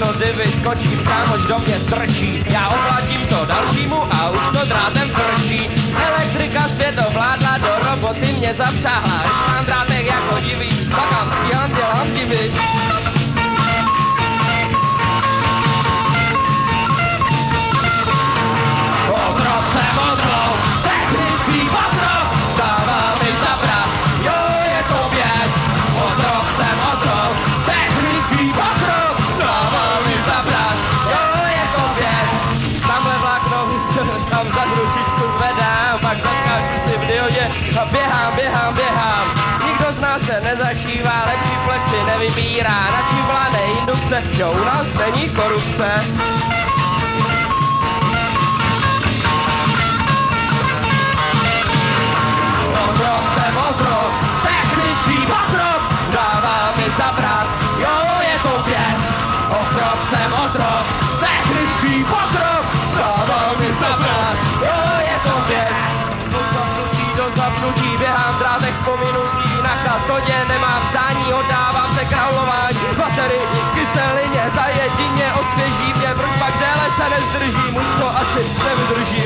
noty vyskočím, kámoš do mě strčí. Já oplatím to dalšímu a už to drátem prší. Elektrika světovládla, do roboty mě zapřáhla. Mám drátek jako divý, bakam, dělám divy. Otrok jsem otrok, technický otrok, dává mi zabrat, jo, je to běs. Otrok jsem otrok, technický otrok, dává mi zabrat, jo, je to běs. Tamhle vlákno, tam za ručičku zvedám, pak zaskáču si v diodě a běhám. Nikdo z nás se nezašívá, lepší plexy nevybírá, na čím vládne indukce, jo, u nás není korupce. Otrok jsem otrok, technický otrok, dává mi zabrat, jo, je to běs. Otrok jsem otrok, technický otrok, dává mi zabrat, jo, je to běs. Do zapnutí, běhám drátech po minutí, na katodě nemám zdání, oddávám se kraulování, baterii, kyselině, ta jedině osvěží mě, proč pak déle se nezdržím, už to asi nevydržím.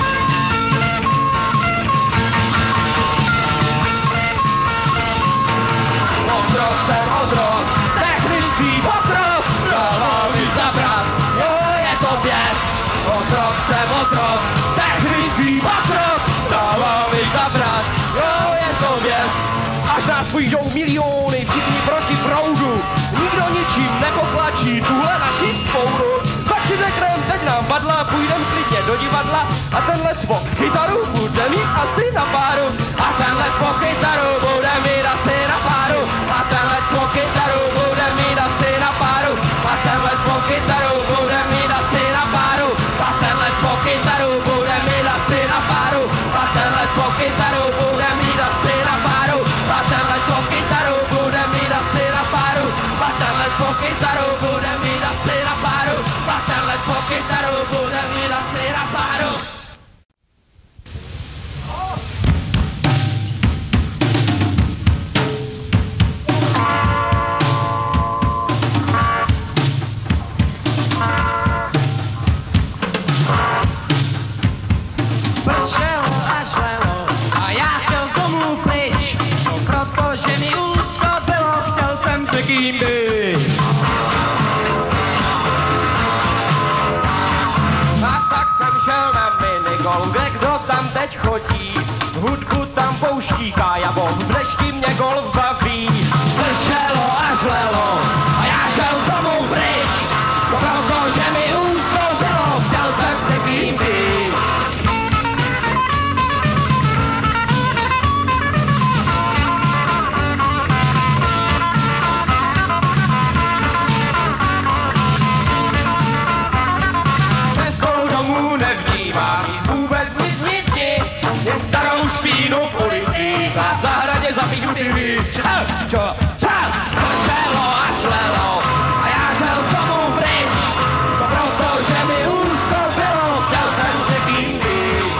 Otrok jsem otrok, technický otrok, dává mi zabrat, jo, je to běs. Otrok jsem otrok, technický otrok, dává mi zabrat, jo, je to běs. Až nás půjdou miliony, všichni proti proudu, nikdo ničím nepotlačí tuhle naši vzpouru. Pak si řekneme, teď nám padla, půjdem klidně do divadla a tenhle cvok kytaru bude mít asi na páru. A tenhle cvok kytaru bude mít asi na páru. A tenhle cvok kytaru bude mít asi na páru. A tenhle cvok kytaru bude mít asi na páru. A tenhle cvok kytaru bude mít asi na páru. A tenhle cvok kytaru bude mít asi na páru. A tenhle cvok kytaru bude mít asi na páru. A tenhle cvok kytaru bude mít asi na páru. A tenhle cvok kytaru bude mít asi na páru. Pršelo a žlelo a já chtěl z domů pryč, no protože mi úzko bylo, chtěl jsem s někým být. A tak jsem šel na minigolf, kde kdo tam teď chodí, hudbu tam pouští Kájavo, v dešti mě golf baví. Pršelo a žlelo a já šel z domů pryč, no protože mi úzko bylo, chtěl jsem s někým být. Nevnímám vůbec nic, jen starou špínu v ulici, v zahradě zapíchnutý víc. Čo? Šlelo a šlelo a já šel z domu pryč, to protože mi úzko bylo, chtěl jsem se kým být.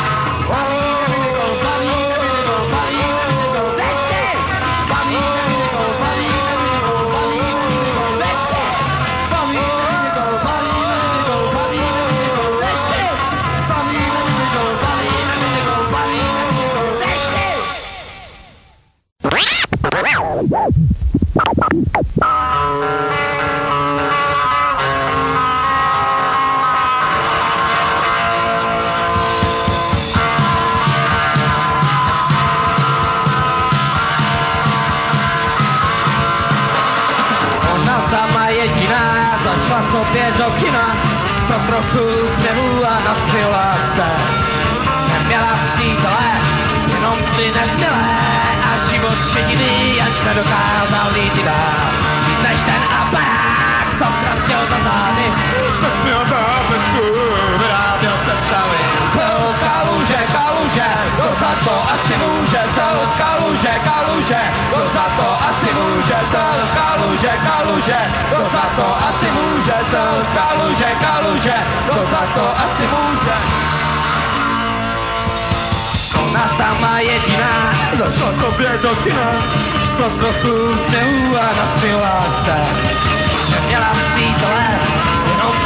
Ona sama jediná začala sobě do kina, to trochu zpěvu a naspěla se. Neměla přítele, jenom si nezmělé a život šedivý, ač nedokázal jít dál. Víc než ten aparát, co kraftěl za zády, co měl zápesku, vyráběl představy. Selz kaluže, kdo za to asi může, selz kaluže, kdo za to asi může, selz kaluže, kdo za to asi může, selz kaluže, kdo za to asi může. Ona sama jediná zašla sobě do kina, to trochu sněhu a naspěla se. Neměla přítele,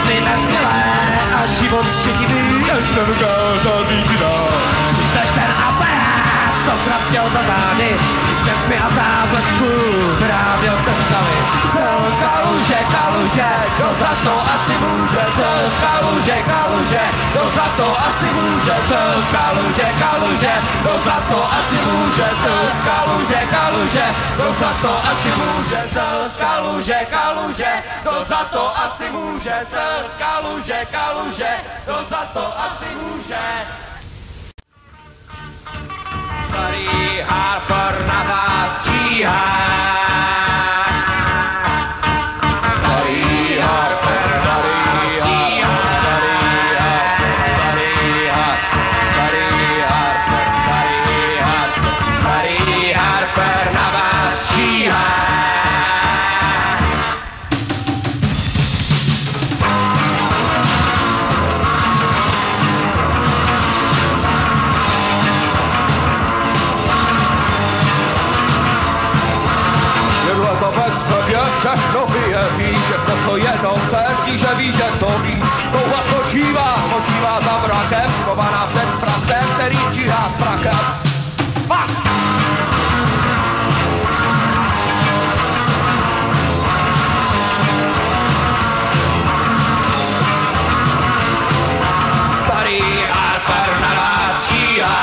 mi nezmilé a život šedivý, až jsem kázaný žina. Jseš ten aparát, co kraptěl za zády, přes mi a záblesku vyráběl testavy. Kaluže, kaluže, kdo za to asi může? Kaluže, kaluže, kdo za to asi může? Kaluže, kaluže, kdo za to asi může? Kaluže, kaluže, kdo za to asi může? Kaluže, kaluže, kdo za to asi může? Kaluže, kaluže, kdo za to asi může? Starý Harper na vás číhá. Starý Harper, starý Harper, starý Harper, starý Harper, starý Harper, starý Harper na vás číhá. Všechno vyjeví, všechno, co jenom ten ví, že ví, že to ví. Touha spočívá za mrakem, schovaná před prachem, který číhá s prakem. Fakt! Starý Harper na vás číhá.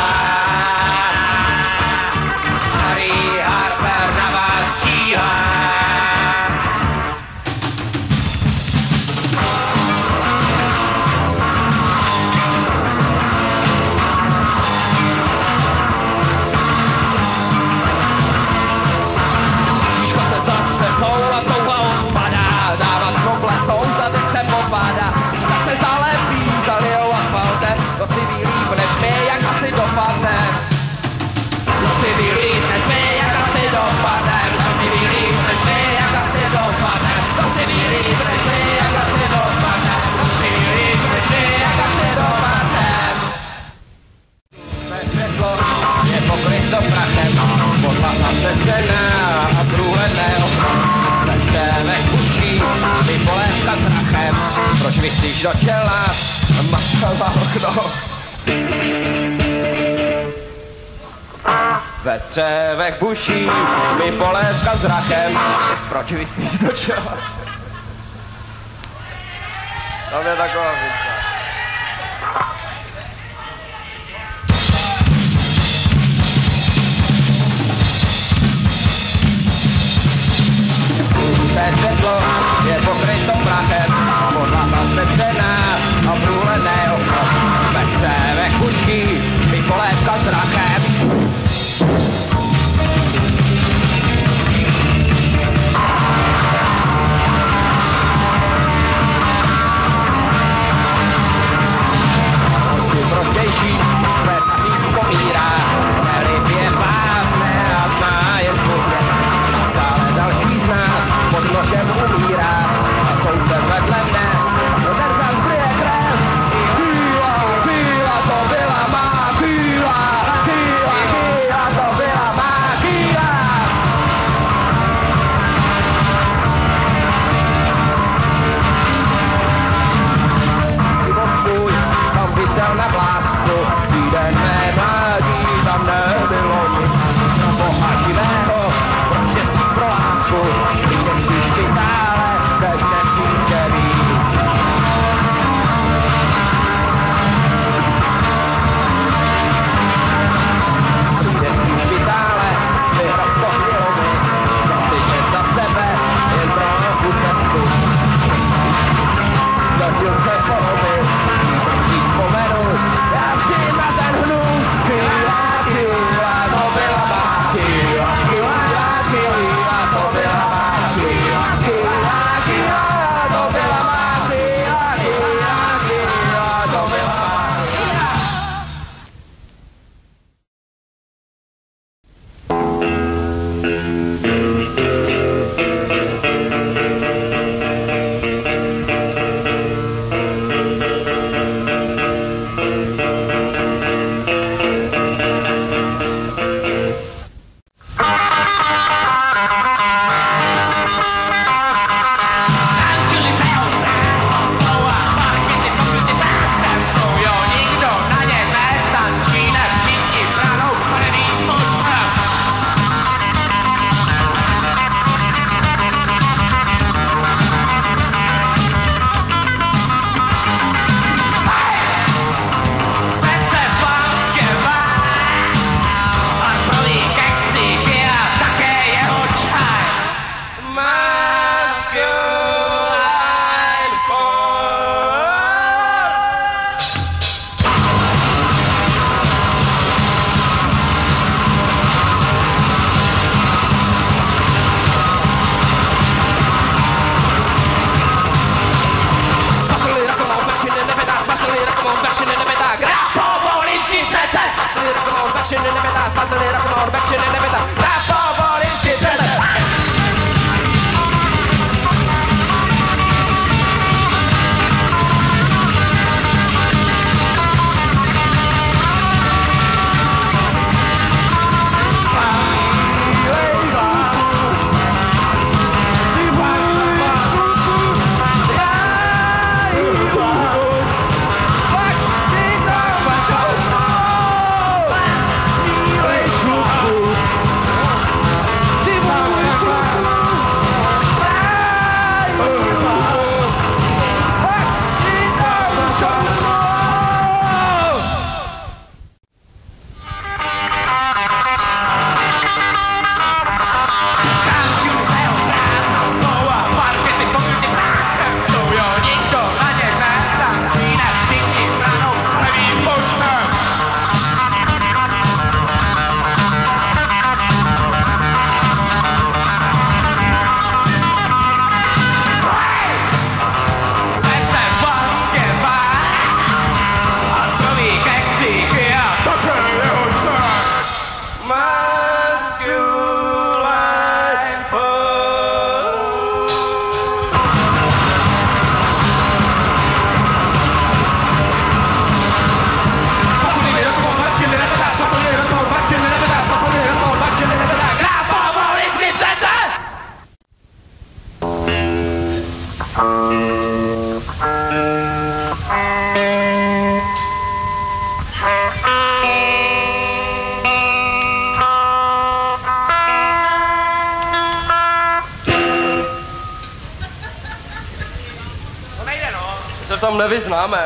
Starý Harper na vás číhá. To si ví líp než my, jak asi dopadne. To si ví líp než my, jak asi dopadne. To si ví líp než my, jak asi dopadne. To si ví líp než my, jak asi dopadne. To si ví líp než my, jak asi dopadne. Světlo je pokryto prachem, podlaha přecená a průhledné okno. Ležíme kuší, vypolévka zrachem. Proč myslíš do čela? Maskala okno. Ve střevech buší mi polévka zrakem. Proč visíš do čela? To je taková věc. Světlo je pokryto prachem, podlaha přecená a průhledné okno. Ve střevech buší mi polévka zrakem. Oči protější, vrtařík vzpomírá, nelibě pávne a zná je smutně. Sále další z nás pod nožem umírá a soudce vedle mne odrzal zbryje krev. Kýla, to byla má kýla, to byla má kýla. Život můj tam vysel na vlásku, týden mé mládí tam nebylo nic. Pro Boha živého, pro štěstí, pro lásku, lídecký špitále, tež nepůjde víc. Lídecký špitále, vyhrob to chvílovi, zastyčet za sebe, jen trochu cestu. Zažil se pohoby, svý vzpomenu, já vždy na ten hnus, kýla, to byla má kýla, to byla má kýla, porwać się nebeta, gra powoli zwiedzone. Se v tom nevyznáme.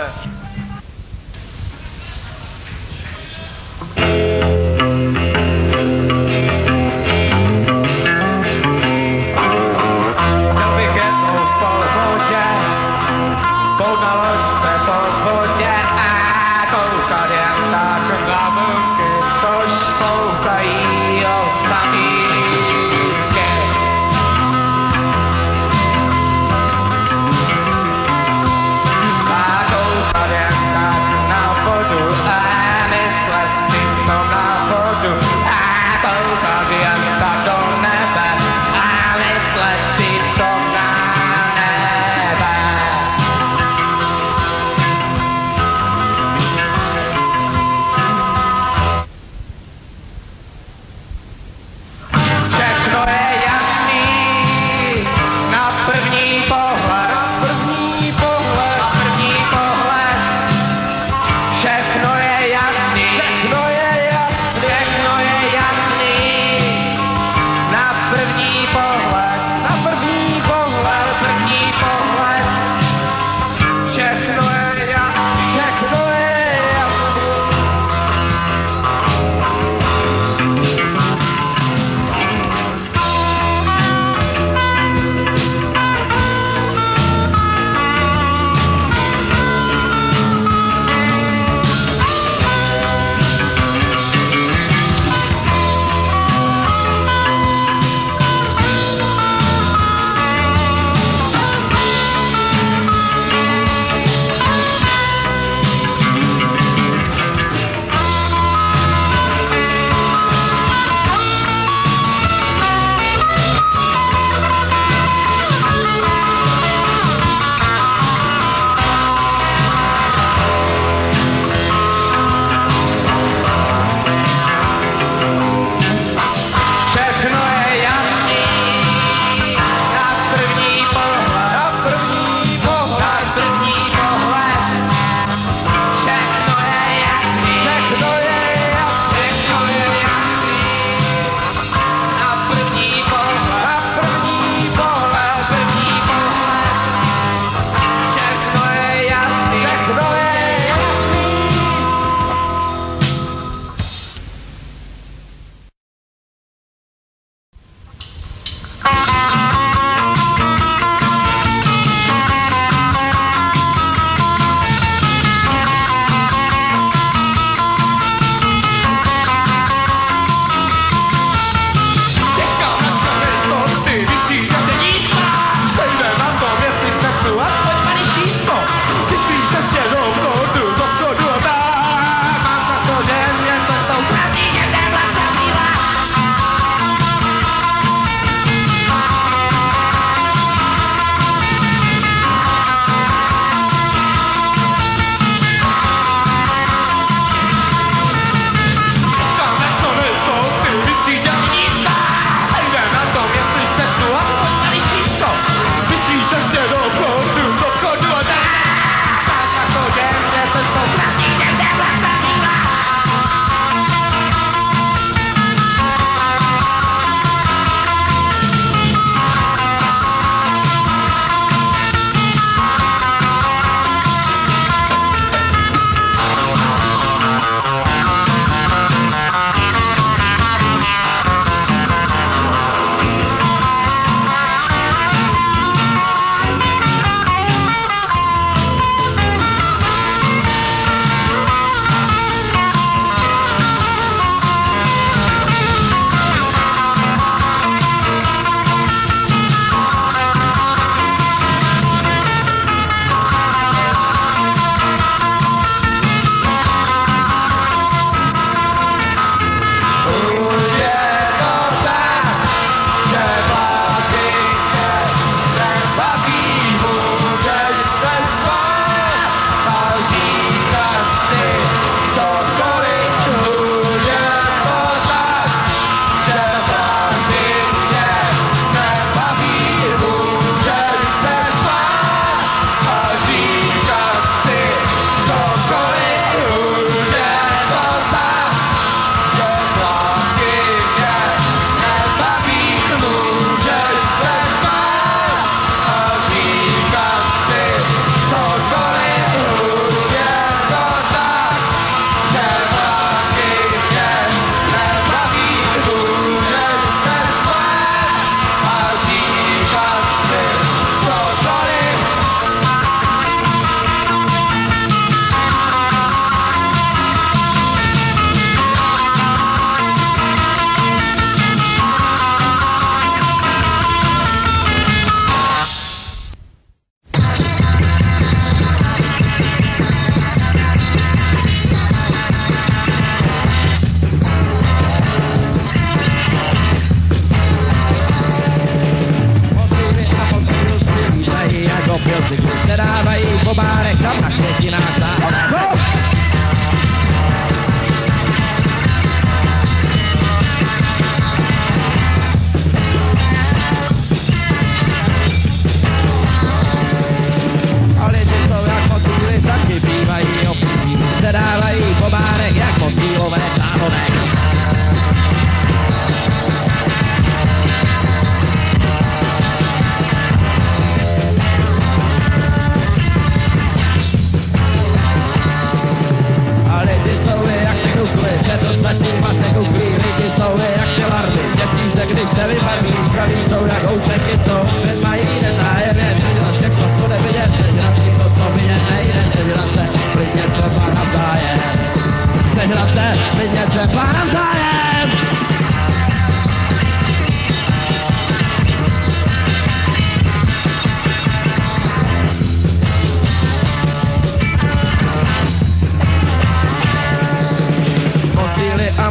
Chtěl bych jednou po vodě, kout na loďce po vodě a koukat jen tak na vlky, což ploukají od kamínky. A koukat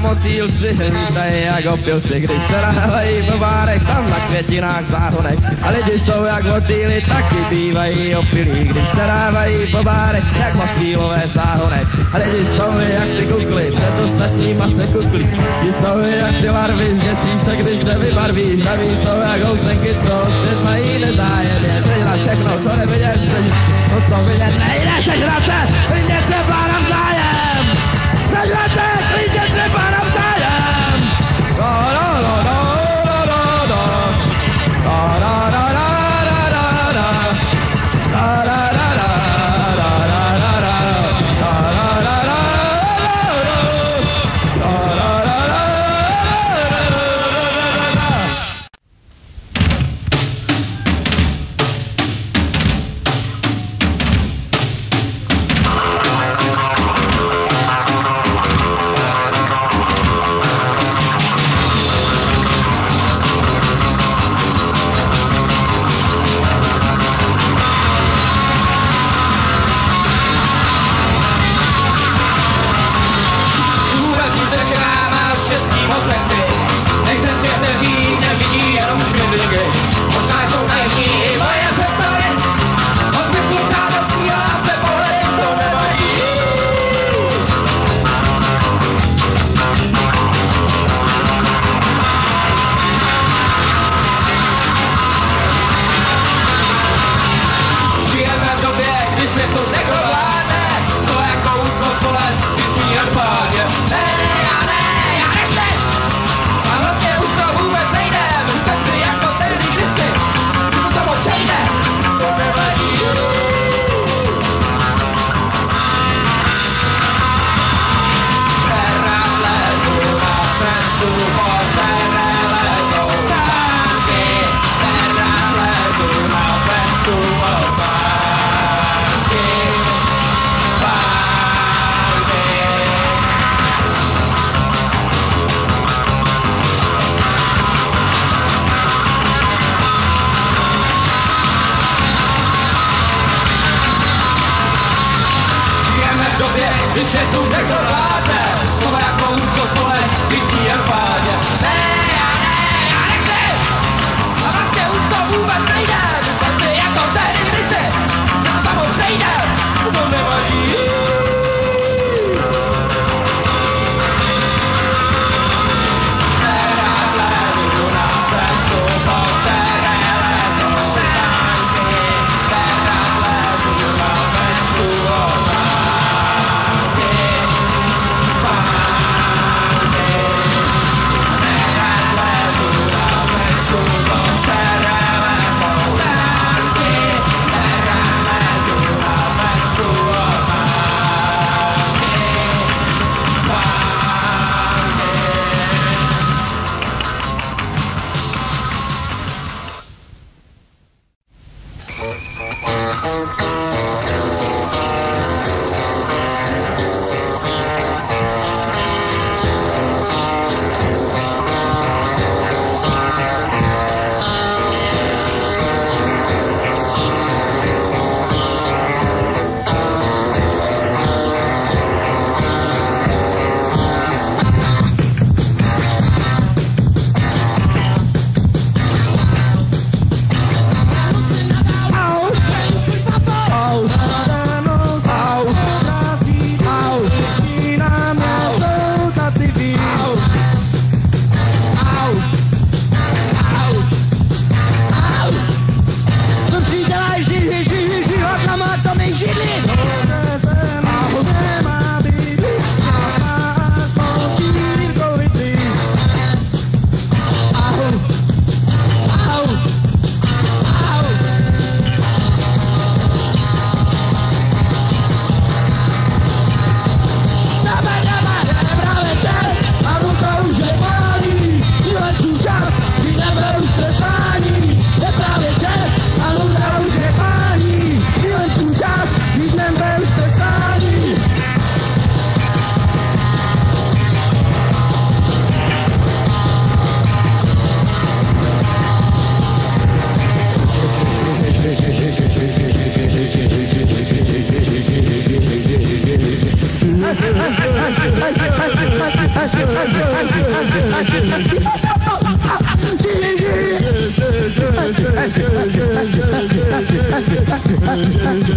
motýlci lítají jak opilci, když se nahlejí po bárech, tam na květinách záhonek. A lidi jsou jak motýly, taky bývají opilí, když se dávají po bárech, jak motýlové záhonek. A lidi jsou jak ty kukly, před ostatníma se kuklí. Ti jsou jak ty larvy, zděsíš se, když se vybarví. Zdraví jsou jak housenky, co svět mají nezájem. Je na všechno, co nevidět, to co vidět nejde, sežrat se, klidně třeba navzájem. Sežrat se, klidně třeba navzájem.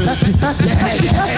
Nie, nie,